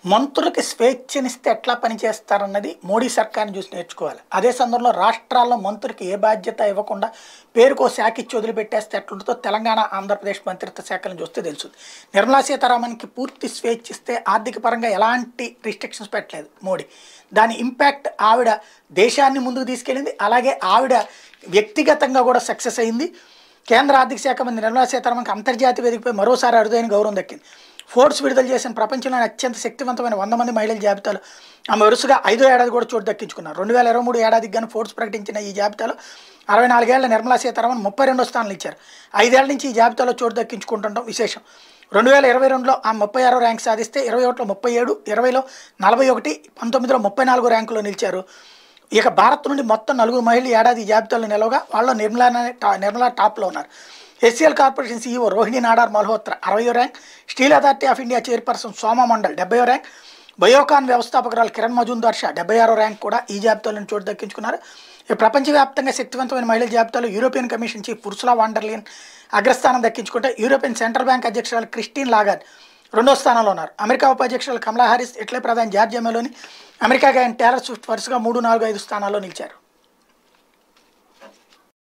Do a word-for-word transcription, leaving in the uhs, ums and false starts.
మంత్రులకి స్వేచ్ఛనిస్తే ఎట్లా పనిచేస్తారన్నది మోడీ సర్కార్ని చూసి నేర్చుకోవాలి. అదే సందర్భంలో రాష్ట్రాల్లో మంత్రులకి ఏ బాధ్యత ఇవ్వకుండా పేరుకో శాఖ ఇచ్చి వదిలిపెట్టేస్తే ఎట్లుంటుందో తెలంగాణ, ఆంధ్రప్రదేశ్ మంత్రిత్వ శాఖలను చూస్తే తెలుస్తుంది. నిర్మలా సీతారామన్కి పూర్తి స్వేచ్ఛ ఇస్తే ఆర్థిక పరంగా ఎలాంటి రిస్ట్రిక్షన్స్ పెట్టలేదు మోడీ. దాని ఇంపాక్ట్ ఆవిడ దేశాన్ని ముందుకు తీసుకెళ్ళింది. అలాగే ఆవిడ వ్యక్తిగతంగా కూడా సక్సెస్ అయింది. కేంద్ర ఆర్థిక శాఖ మంత్రి నిర్మలా సీతారామన్కి అంతర్జాతీయ వేదికపై మరోసారి అరుదైన గౌరవం దక్కింది. ఫోర్బ్స్ విడుదల చేసిన ప్రపంచంలోని అత్యంత శక్తివంతమైన వంద మంది మహిళల జాబితాలో ఆమె వరుసగా ఐదో ఏడాది కూడా చోటు దక్కించుకున్నారు. రెండు వేల ఇరవై మూడు ఏడాదికి గాను ఫోర్బ్స్ ప్రకటించిన ఈ జాబితాలో అరవై నాలుగేళ్ల నిర్మలా సీతారామన్ ముప్పై రెండో స్థానాలు ఇచ్చారు. ఐదేళ్ల నుంచి ఈ జాబితాలో చోటు దక్కించుకుంటుండడం విశేషం. రెండు వేల ఇరవై రెండులో ఆమె ముప్పై ఆరో ర్యాంక్ సాధిస్తే ఇరవై ఒకటిలో ముప్పై ఏడు, ఇరవైలో నలభై ఒకటి, పంతొమ్మిదిలో ముప్పై నాలుగో ర్యాంకులో నిలిచారు. ఇక భారత్ నుండి మొత్తం నలుగురు మహిళలు ఏడాది ఈ జాబితాలో నిలవగా వాళ్ళు నిర్మలా నిర్మలా టాప్లో ఉన్నారు. HCL corporation CEO Rohini Nadar Malhotra అరవయో rank, steel authority of India chairperson Soma Mondal డెబ్బయో ర్యాంక్, బయోకాన్ వ్యవస్థాపకురాలు కిరణ్ మజుందార్ షా డెబ్బై ఆరో ర్యాంక్ కూడా ఈ జాబితాలో చోటు దక్కించుకున్నారు. ప్రపంచవ్యాప్తంగా శక్తివంతమైన మహిళల జాబితాలో European commission chief Ursula von der Leyen అగ్రస్థానం దక్కించుకుంటే యూరోపియన్ సెంట్రల్ బ్యాంక్ అధ్యక్షురాలు క్రిస్టిన్ లాగార్డ్ రెండో స్థానంలో ఉన్నారు. అమెరికా ఉపాధ్యక్షురాలు కమలా హారిస్, ఇటలీ ప్రధాని జార్జియా మెలోని, అమెరికా గాయని టేలర్ స్విఫ్ట్ వరుసగా మూడు, నాలుగు, ఐదు స్థానాల్లో నిలిచారు.